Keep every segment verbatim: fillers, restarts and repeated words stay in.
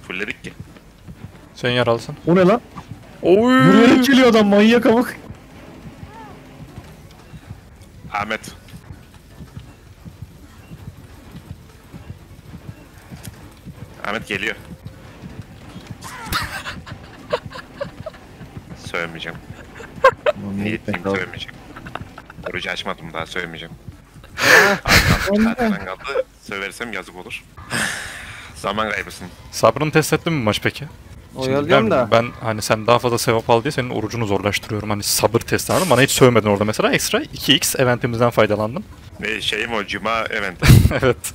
Fulledik ki. Sen yaralısın. O ne lan? Oy. Yürüyerek geliyor adam, manyak amık. Ahmet. Ahmet geliyor. Söylemeyeceğim. Niyetliyim, söylemeyeceğim. Orucu açmadım daha, söylemeyeceğim. Arkamdan kaldı. Söylersem yazık olur. Zaman kaybısın. Sabrını test ettin mi maç peki? Oyalıyorum ben, da. ben hani sen daha fazla sevap al diye senin orucunu zorlaştırıyorum. Hani sabır testi anladın. Bana hiç sövmedin orada mesela. Ekstra iki x eventimizden faydalandın. Ne şeyim o, cuma eventi. Evet.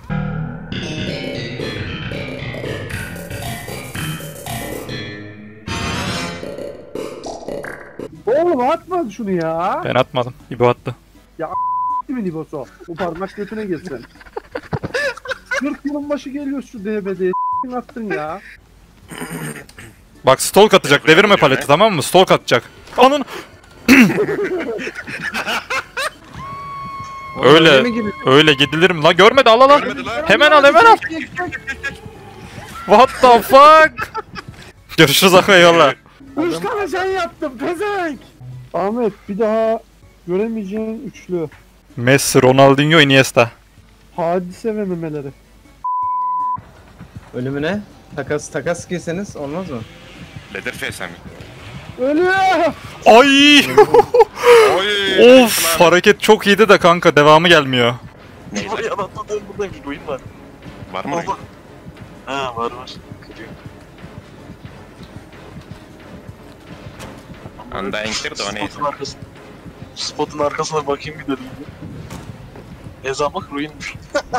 Oğlum atma şunu ya. Ben atmadım. İbo attı. Değil mi Niboso? O parmak götüne girsin. kırk yılın başı geliyor şu D B D'ye. Attın ya. Bak stalk atacak. Devirme paleti tamam mı? Stalk atacak. Onun. öyle öyle gidilir mi? Lan görmedi, al al al. Hemen al hemen al. What the fuck? Görüşürüz Akay, yolla. Üç tane sen yaptın pezevenk. Ahmet bir daha göremeyeceğin üçlü. Messi, Ronaldinho, Iniesta. Hadise ve memeleri. Ölümüne takas takas girseniz olmaz mı? Leatherface mi? Ölüyor. Ay! Oy! Of, hareket çok iyiydi de kanka devamı gelmiyor. Neydi? Vay anahtarlar buradaymış, ruin var. Var mı? Allah. Ha var var. Kırıyor. Undying'tir de o neydi? Spotun arkasına. Spotun arkasına bakayım bir dedim. Ezan bak ruinmiş.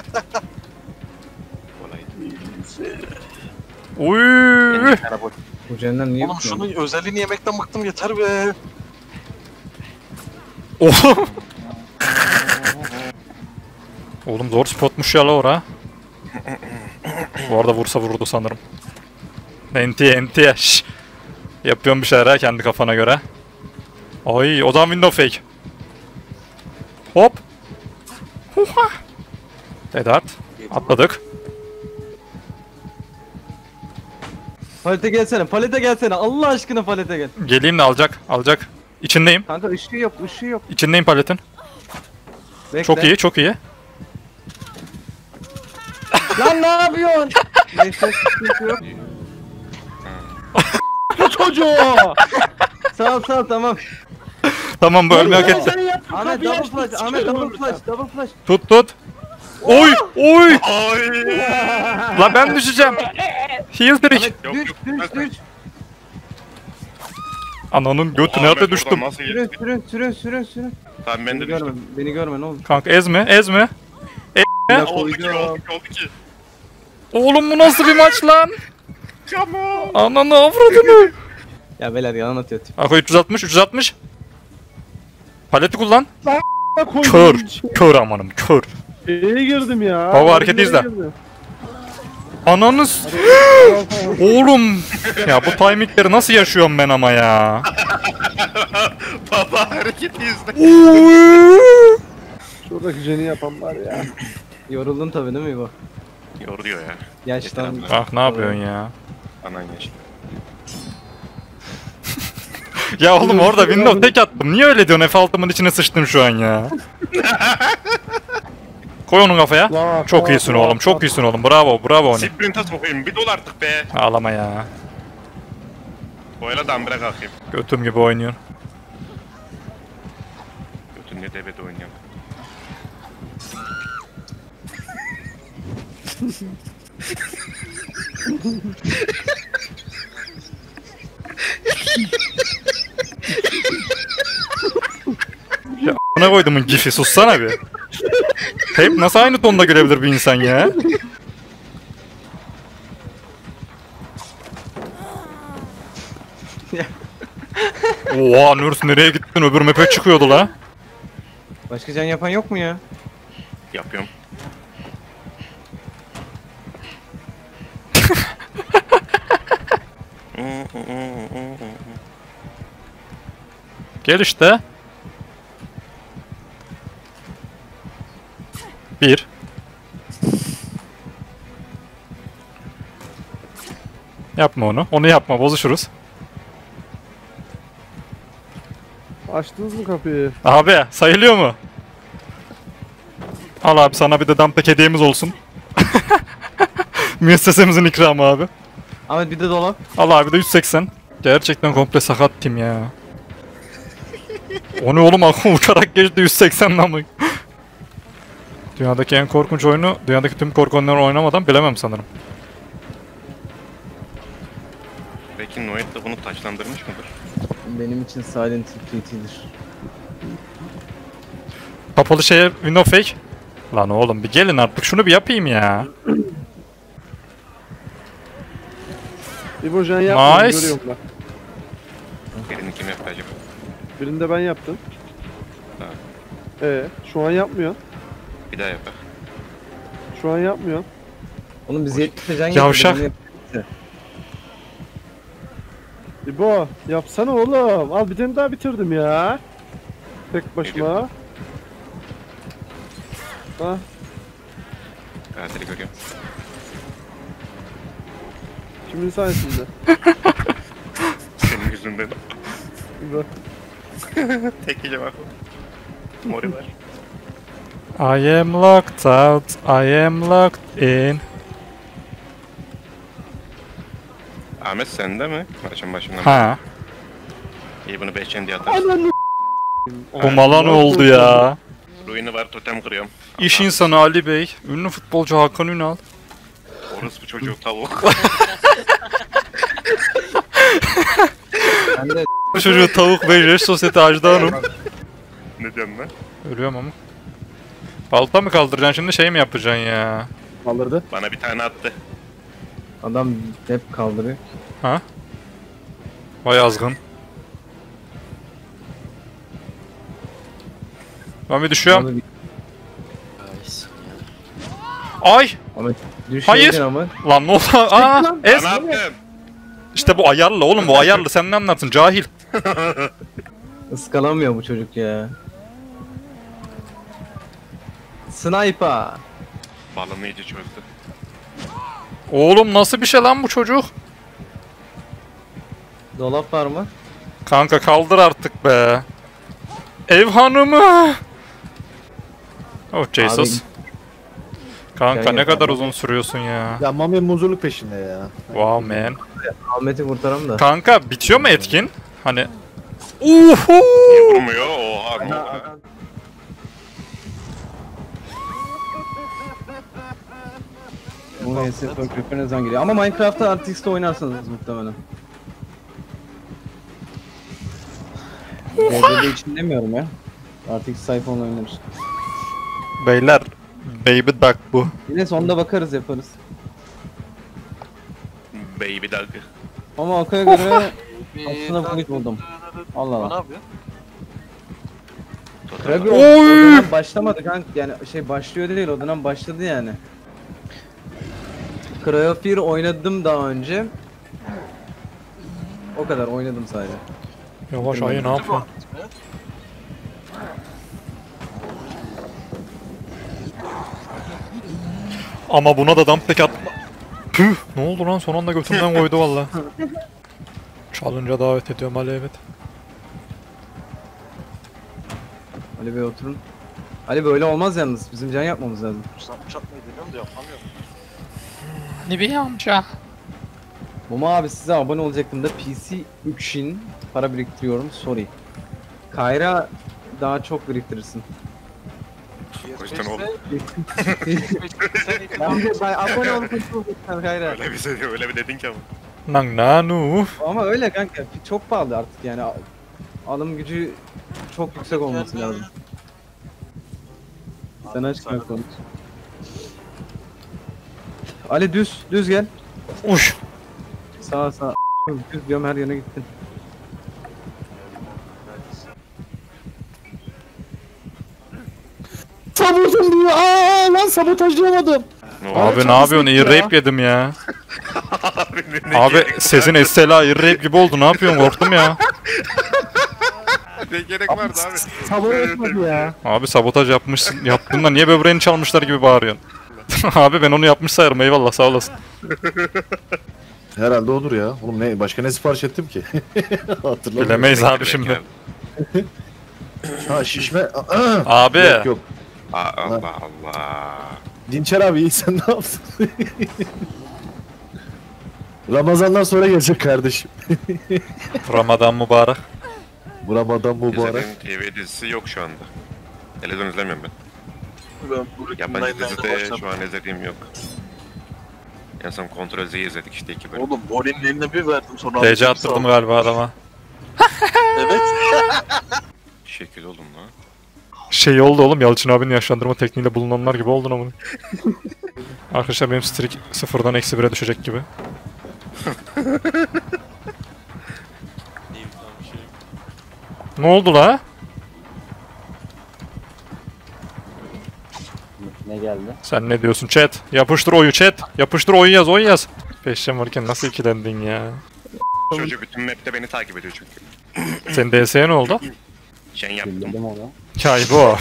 Uy! Bu cehennem niye Oğlum bitiyor? şunun özelliğini yemekten bıktım, yeter be. Oğlum. Oğlum zor spotmuş ya la ora. Bu arada vursa vururdu sanırım. Enti enti. Şşş. Yapıyorum bir şeyler ha kendi kafana göre. Ay o zaman window fake. Hop. Huha. Dedat. Atladık. Palete gelsene, palete gelsene. Allah aşkına palete gel. Geleyim de alacak. Alacak. İçindeyim. Kanka ışığı yok, ışığı yok. İçindeyim paletin. Bekle. Çok iyi, çok iyi. Lan ne yapıyorsun? Neyse, sıkıntı yok. Çocuğu. Sağ ol, sağ ol, tamam. Tamam bu ölmeyi hak etti. Ahmet double flash, Ahmet double flash, double flash. Tut tut. Oy oy. Oy! La ben düşeceğim. Heal trick. Ahmet düş, düş, düş. Ananın götü Ahmet nerede oradan düştüm? nasıl Sürün, geçti? sürün, sürün, sürün, sürün. Tamam ben Beni de görme, düştüm. beni görme ne olur. Kanka ezme ezme. Ya Oldu ki, koyacağım. oldu ki, oldu ki. Oğlum bu nasıl bir maç lan? Come on! Ananı avradını. Ya beyler yalan atıyor tip. Ako üç yüz altmış üç yüz altmış. Paleti kullan. Koydum. Kör. Kör amanım kör. Şeye girdim ya. Baba, hareketi izle. Girdim. Ananız. Oğlum. Ya bu timingleri nasıl yaşıyorum ben ama ya. Baba hareketi izle. Oy. Şuradaki jeni yapan var ya. Yoruldun tabi değil mi bu? Yoruyor ya. Yaştan. Yeter Ah ne yapıyorsun ya? Anan geçti. Ya oğlum orada window tek attım. Niye öyle diyorsun? F altımın içine sıçtım şu an ya. Koy onun kafaya. La, Çok la, iyisin la, oğlum. Çok la. iyisin oğlum. Bravo. Bravo Oni. Sprint'e sokayım, bir dol artık be. Ağlama ya. Boyla dambire kalkayım. Götüm gibi oynuyorsun. Götün ne debede oynuyorum. Ya a**ına koydumun gifi sussana bir. Hep nasıl aynı tonda görebilir bir insan ya? Oha Nurs nereye gittin? Öbür map'e çıkıyordu la. Başka can yapan yok mu ya? Yapıyorum. Gel işte. Bir. Yapma onu. Onu yapma, bozuşuruz. Açtınız mı kapıyı? Abi sayılıyor mu? Al abi, sana bir de dumpback hediyemiz olsun. Müessesemizin ikramı abi. Ahmet bir de dolap. Al abi de yüz seksen. Gerçekten komple sakat tim ya. O ne oğlum, aklım uçarak geçti yüz seksenden mi? Dünyadaki en korkunç oyunu, dünyadaki tüm korku oyunlarını oynamadan bilemem sanırım. Peki Noet de bunu taşlandırmış mıdır? Benim için Silent Hill P T'dir. Kapalı şeye window fake. Lan oğlum bir gelin artık, şunu bir yapayım ya. İbocan yapmadım, Nice. görüyorum ben. Birini kim yaptı acaba? Birinde ben yaptım. Ha. Ee, şu an yapmıyor. Bir daha yapar. Şu an yapmıyor. Oğlum biz yetmiş can Yavşak. getirdik, onu yap- İbo yapsana oğlum. Al bir tane daha bitirdim ya. Tek başıma. Ha, Katili görüyorum. kimin sayesinde? Senin yüzünden. İbo. Tek cevap. Mori var. I am locked out, I am locked in. Ahmet sende mi? Maçın başında mı? Ha, İyi, bunu beşen diye atarsın. Ananı bu mala ne oldu ya? Ruini var, totem kırıyorum. İş insanı Ali Bey, ünlü futbolcu Hakan Ünal. Orospu çocuğu tavuk. Ben de Bu çocuğu tavuk ve Res Sosyete Ajdanum. Ne diyorsun lan? Ölüyorum ama. Balta mı kaldıracaksın şimdi, şey mi yapacaksın ya? kaldırdı. Bana bir tane attı. adam hep kaldırıyor. Ha? Vay azgın. Ben bir düşüyorum. Onu bir- Ay! Ahmet düşürdün Hayır. ama. Lan ne oldu? Aa! Es! Bana attın. İşte bu ayarlı oğlum, bu ayarlı. Sen ne anlarsın cahil? Iskalamıyor bu çocuk ya. Sniper. Balını iyice çözdü. Oğlum nasıl bir şey lan bu çocuk? Dolap var mı? Kanka kaldır artık be. Ev hanımı. Oh Jesus. Kanka Gel, ne gel, kadar gel. uzun sürüyorsun ya. Ya Mami muzurluk peşinde ya. Wow man. Ahmet'i kurtaram da. Kanka bitiyor mu etkin? Hani Niye Uhu! vurmuyor? Oha ne oldu? Bu H S F ne zaman geliyor? Ama Minecraft'ta R T X'te oynarsanız muhtemelen. D B D için demiyorum ya. R T X Cypher'la oynarız. Beyler, baby duck bu. Yine sonunda bakarız yaparız. Baby dog. Ama Akaya göre aslında bu buldum. Allah Ne Allah. yapıyor? Krabi o, Oy! o dönem başlamadı kanka, yani şey başlıyor değil, o dönem başladı yani. Cryofear oynadım daha önce. O kadar oynadım sadece. Yavaş ayı ne yapıyorsun? Ama buna da dumpback atma. Püh! Ne oldu lan, son anda götümden koydu valla. Çalınca davet ediyorum Ali, evet. Ali Bey oturun. Ali böyle olmaz yalnız, bizim can yapmamız lazım. Sen uçatmayı deniyorum da yapamıyorum. Ne bileyim amca. Mama abi size abone olacaktım da P C üçün para biriktiriyorum, sorry. Kayra daha çok biriktirirsin. O yüzden oldu. Amca ben abone olmuşum Kayra. Öyle bir şey, öyle bir dedin ki ama. Nang nanu. Ama öyle kanka, çok pahalı artık yani. Alım gücü çok yüksek olması lazım. Sen aç kanka konuş. Ali düz, düz gel. Uş. Sağa sağa. Düz diyorum, her yöne gittin. Sabotun diyor. Aa lan sabotajlayamadım. Ne oldu? Abi çok ne yapıyorsun? hızlı ya. Earrape yedim ya. Abi, ne- ne Abi gerek var? sesin Estela earrape gibi oldu. Ne yapıyorsun? Korktum ya. Ne gerek vardı abi? Sabot etmedi ya. Abi sabotaj yapmışsın. Yaptığında niye böbreğini çalmışlar gibi bağırıyorsun? Abi ben onu yapmış sayarım. Eyvallah, sağ olasın. Herhalde odur ya. Oğlum ne başka ne sipariş ettim ki? Hatırlamıyorum. Bilemeyiz abi şimdi. Ha şişme. Aa, Abi. yok yok. Aa, Allah Allah. Dinçer abi iyi sen ne yaptın? Ramazandan sonra gelecek kardeşim. Ramazan mübarek. Bu Ramazan mübarek. İzlediğim T V dizisi yok şu anda. Televizyon izlemiyorum ben. Ben bu Rick Yabancı Nine-Nine'e dizi de başladım. şu an izlediğim yok. En son Kontrol Z'yi izledik işte iki bölüm. Oğlum Ori'nin eline bir verdim sonra... D C aldım, attırdım sağ ol. galiba adama. Evet. Şekil oğlum lan. Şey oldu oğlum, Yalçın abinin yaşlandırma tekniğiyle bulunanlar gibi oldun ama. Arkadaşlar benim streak sıfırdan eksi bire düşecek gibi. Ne oldu la? Ne geldi? Sen ne diyorsun chat? Yapıştır oyu chat. Yapıştır oyu yaz, oyu yaz. Peştem varken nasıl ikilendin ya? Çocuk bütün map'te beni takip ediyor çünkü. Senin D S'ye ne oldu? Şey yaptım. Bildim onu. Kaybo o.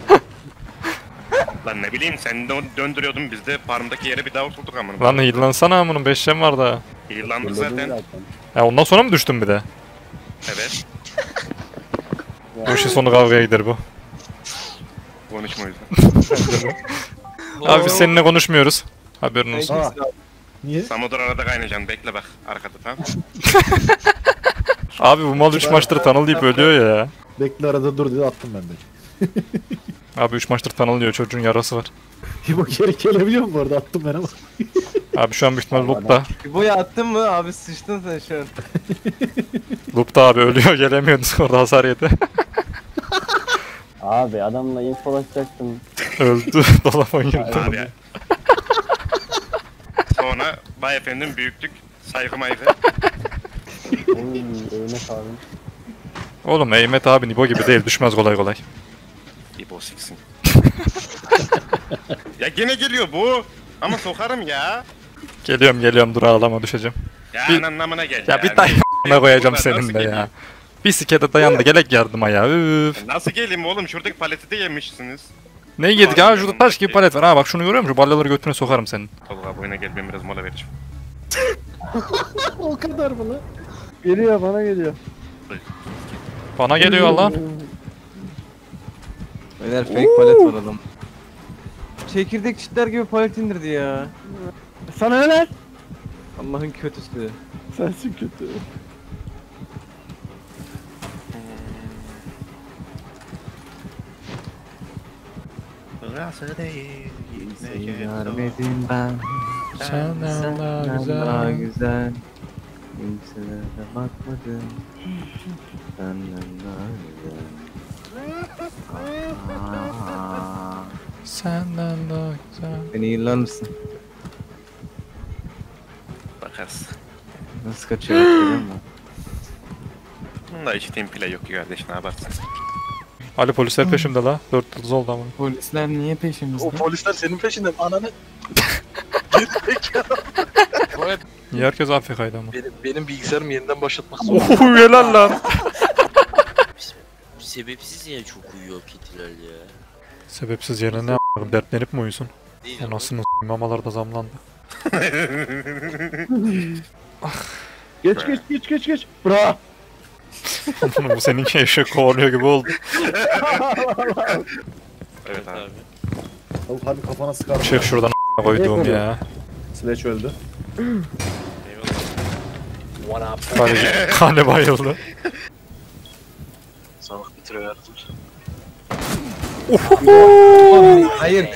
Lan ne bileyim sen de döndürüyordun biz de farmdaki yere bir daha oturduk amına. Lan heallansana amının, beşlem var daha. İrlandık Bildim zaten. zaten. Ya ondan sonra mı düştün bir de? Evet. Bu işin sonu kavgaya gider bu. Konuşma o yüzden. Abi biz seninle konuşmuyoruz. Haberin olsun. Aa. Niye? Samodur arada kaynayacaksın bekle bak arkada tamam. Abi bu mal üç maçtır tanıl deyip ölüyor ya. Bekle arada dur dedi attım ben de. Abi üç maçtır tanıl çocuğun yarası var. İbo geri gelebiliyor mu bu arada attım ben ama. Abi şu an büyük ihtimal loop'ta. İbo'yu attın mı? Abi sıçtın sen şu an. Loop'ta abi ölüyor, gelemiyor Discord'da hasar yedi. Abi adamla infolaşacaktım. Öldü. Dolaba girdi. Abi ya. Sonra bay efendim büyüklük saygı maygı. Oy evine sağlık. Oğlum Mehmet abi Nibo gibi değil, düşmez kolay kolay. İbo siksin. Ya gene geliyor bu. Ama sokarım ya. Geliyorum geliyorum, dur ağlama, düşeceğim. Ya Bir- anlamına gel Ya bir tane koyacağım senin de ya. Bir sikete dayandı, gelek yardıma ya. Üf. Nasıl geleyim oğlum? Şuradaki paleti de yemişsiniz. Ne yedik ha, şurada taş gibi palet var ha, bak şunu görüyor musun? Şu balyaları götüne sokarım senin. Tolga boyuna gel ben biraz mola vereceğim. O kadar mı lan? Geliyor bana geliyor. Bana geliyor lan. Beyler fake palet var adam. Çekirdek çitler gibi palet indirdi ya. Sana ne lan? Allah'ın kötüsü. Sensin kötü. Burası değil. Seni görmedim ben. Senden daha Daha güzel. güzel. Kimselere bakmadım. Senden daha güzel. Aa, Senden daha güzel. beni yıllar mısın? Bakarsın. Nasıl kaçıyor bak, görüyor musun? Bunda hiç team play yok ki kardeş ne yaparsın? Ali polisler peşimde la. Dört yıldız oldu ama. Polisler niye peşimizde? O polisler senin peşinde mi? Ananı. Niye herkes A F K'ydı ama? Benim, benim bilgisayarımı yeniden başlatmak zorunda. Ooo helal lan. Sebepsiz ya çok uyuyor kediler ya. Sebepsiz yerine ne a**ım, dertlenip mi uyusun? Değil mi? Anasını s***, mamalar da zamlandı. Geç geç geç geç geç. Bra. Bu seninki eşek kovalıyor gibi oldu. Evet abi. Tavuk harbi kafana sıkar. Çık şuradan a**a koyduğum ya. Sledge öldü. Kaleci, kale bayıldı. Salak bitiriyor yaratıcı. Oğlum, hayır.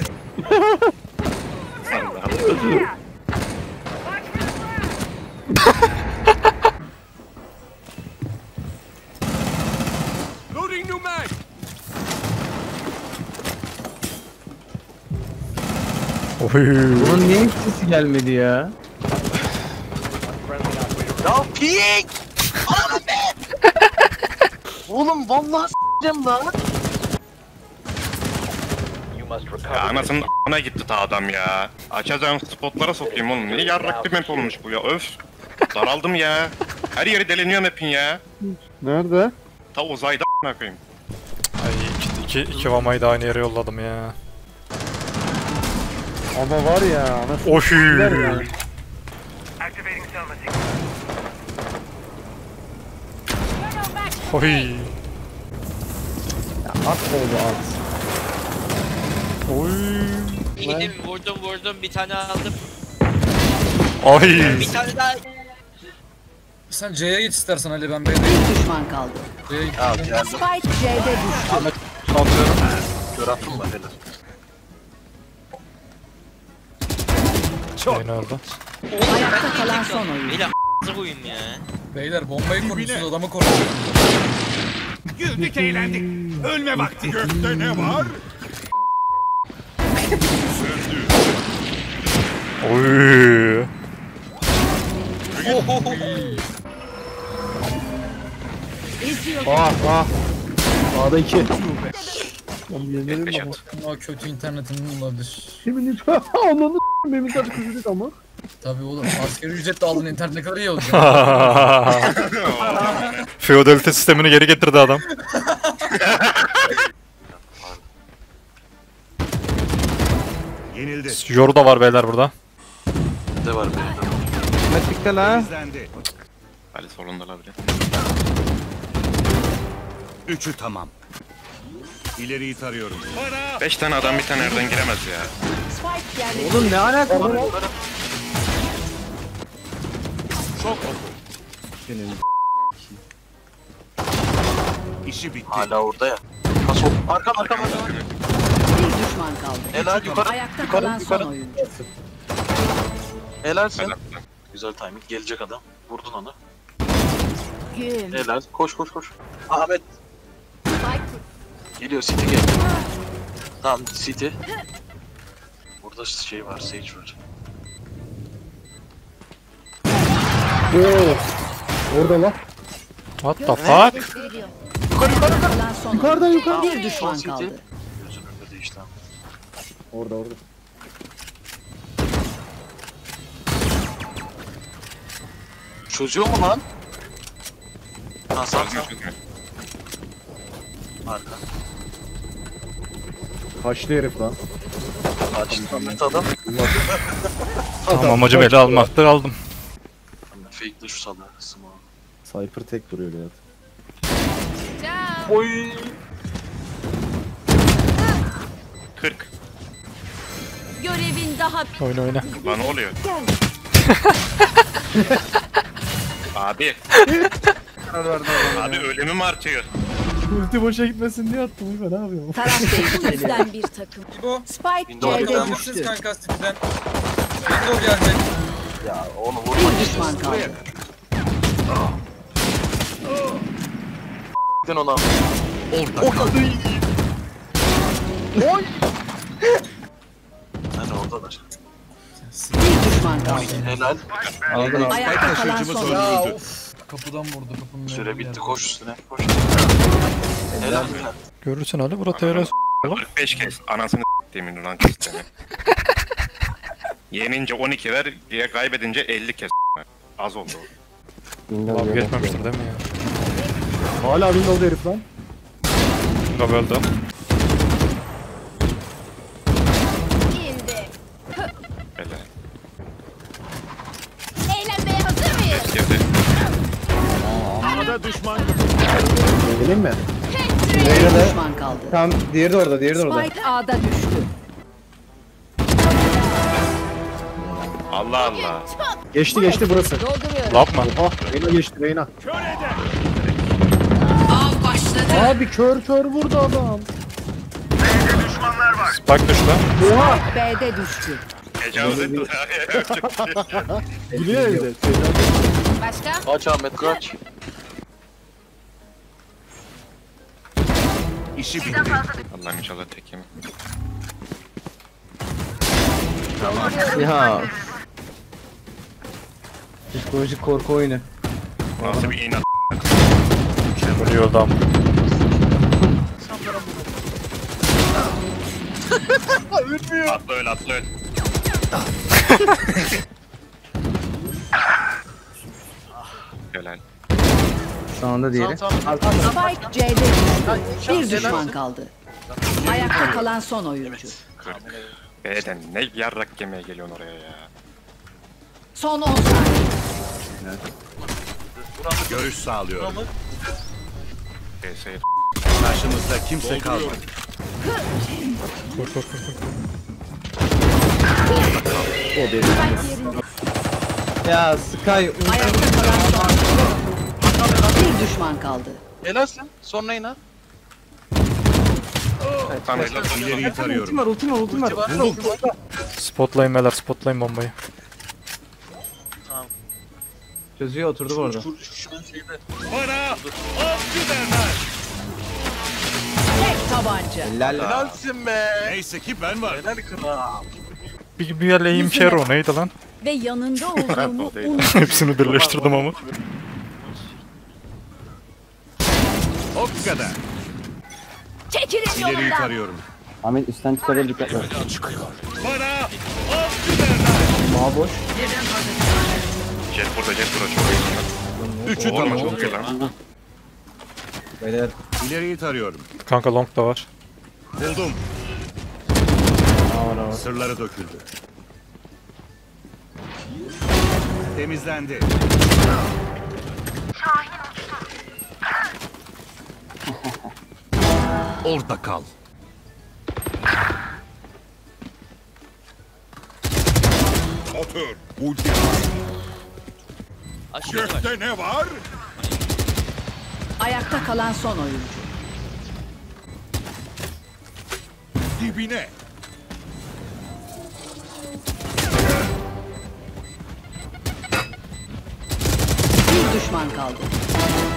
Oy. Bunun niye hiç sesi gelmedi ya? Ya pik! Ananı be! Oğlum vallahi s**eceğim lan. Ya anasının a**ına gitti ta adam ya. Açacağım spotlara sokayım oğlum. Niye yarrak bir map olmuş bu ya öf. Daraldım ya. Her yeri deleniyor map'in ya. Nerede? Ta uzayda a**ına koyayım. Ay iki, iki, iki vamayı da aynı yere yolladım ya. Ama var ya. Nasıl Oy. ya. Oy. At oldu at. Oy. İndim vurdum vurdum bir tane aldım. Ay. Bir tane daha. Sen C'ye git istersen Ali, ben B'ye Bir düşman kaldı. C'ye git. Ya geldim. Spike C'de düştü. Ahmet sallıyorum. Kör attım da helal. Beni orada. Ayakta kalan son oyuncu. Beyler a**ınıza koyayım ya. Beyler bombayı korun, siz adamı korun. Güldük eğlendik. Ölme vakti. Gökte ne var? Oy. Ah ah. A'da iki. Yemeğim beş ama. at. O kötü internetinin olabilir. Kimin hiç ananı Mehmet adı kızı ama. Tabii oğlum, asgari ücretle aldığın internet ne kadar iyi olacak. Feodalite sistemini geri getirdi adam. Yenildi. Yoru da var beyler burada. Ne var benim? Metrikte la. İzlendi. Ali solunda la bile. Üçü tamam. İleriyi tarıyorum. Bana Beş tane adam bir tane yerden giremez ya. Spike yerleşti. Oğlum ne alaka var? Senin işi bitti. Hala orada ya. Ha sol. Arkam arkam arkam. Bir düşman kaldı. Helal yukarı. Ayakta Yukarı kalan son yukarı. oyuncu. Helal sen. Helal. Güzel timing. Gelecek adam. Vurdun onu. Gün. Helal. Koş koş koş. Ahmet. Spike Geliyor City gel. Tamam City. Burada şey var, Sage var. Oo. Orada lan. What the fuck? gösteriyor. Ayakta kalan son Yukarıdan oyuncu. yukarıdan. Bir düşman City. kaldı. Gözün önünde değişti ama. Orada orada. Çözüyor mu lan? Ha sağ sağ. Arka. Kaçtı herif lan. Kaçtı Ahmet adam. Tamam, amacım ele almaktı, aldım. Fake de şu salak kısmı. Cypher tek duruyor ya. Oy. kırk. Görevin daha Oyna oyna. Bana ne oluyor? Abi. Abi ölümü mi artıyor? Ulti boşa gitmesin diye attım. Ben ne yapıyorum? taraf değiştirden bir takım. Bu Spike Windows C'de birden Görüşürüz düştü. kanka City'den. Window gelecek. Ya onu vurma. Bir düşman kaldı. Gittin ona. Orada O kadın iyi. Oy. Hani oradalar. Bir düşman kaldı. Helal. aldın al. Ayakta kalan taşıyıcımız son öldü. Ya oyuncu. of. Kapıdan vurdu kapının. Süre önünde bitti. yerde. Koş üstüne. Koş. Helal helal. Görürsün Ali, bura T R S. kırk beş kez anasını s**timin lan kız seni. Yenince on iki ver, diye kaybedince elli kez az oldu. Windows Abi yönet. geçmemiştir değil mi ya? Hala Windows'da herif lan. Bunda öldü. İndi. Böyle. Eğlenmeye hazır mıyız? Girdi. A'da düşman. Geleyim mi? Bir düşman kaldı. Tam diğeri de orada, diğeri de orada. Spike A'da düştü. Allah Allah. Geçti geçti burası. Dolduruyorum. Laf mı? Oha. Reyna geçti Reyna. Av başladı. Abi kör kör vurdu adam. Spike düştü. B'de düştü. Tecavüz etti. Biliyor evde. Başka? Kaç Ahmet kaç. İşi bitti. Allah'ım inşallah tekim. Ya. Psikolojik korku oyunu. Nasıl bir inat. Ölüyor adam. Atla öl atla öl. Helal. Şu anda diğeri. Spike C'de düştü. Bir düşman kaldı. Ayakta kalan son oyuncu. kırk. B'den ne yarrak yemeye geliyorsun oraya ya. Son on saniye. Görüş sağlıyorum. Neyse. Karşımızda kimse kalmadı. Kur kur kur kur. Ya Sky Ayakta kalan son oyuncu. Bir düşman kaldı. Helalsin. Sonra iner. Tamam helal. İleriyi ultim tarıyorum. var ultim var ultim var. Buldum. Spotlayın beyler, spotlayın bombayı. Çözüyor oturdu bu arada. Şu an şeyde. Bana avcı derler. Tek tabanca. Helal. Helalsin be. Neyse ki ben varım. Helal kral. Bir bir aleyhim Kero neydi lan? Ve yanında olduğumu O değil. unut. Hepsini birleştirdim ama. O kadar. Çekilin İleriyi yolumdan. tarıyorum. Ahmet üstten çıkabilir dikkat et. Bana avcı derler. Mağa boş. Jet burada, jet burada çok iyi. Üçü Olma tamam. çok iyi lan. Beyler. İleriyi tarıyorum. Kanka long da var. Buldum. Aa, var, var. Sırları döküldü. Temizlendi. Orada kal. Otur. Ulti. Aşağıda var. Gökte ne var? Ayakta kalan son oyuncu. Dibine. Bir düşman kaldı.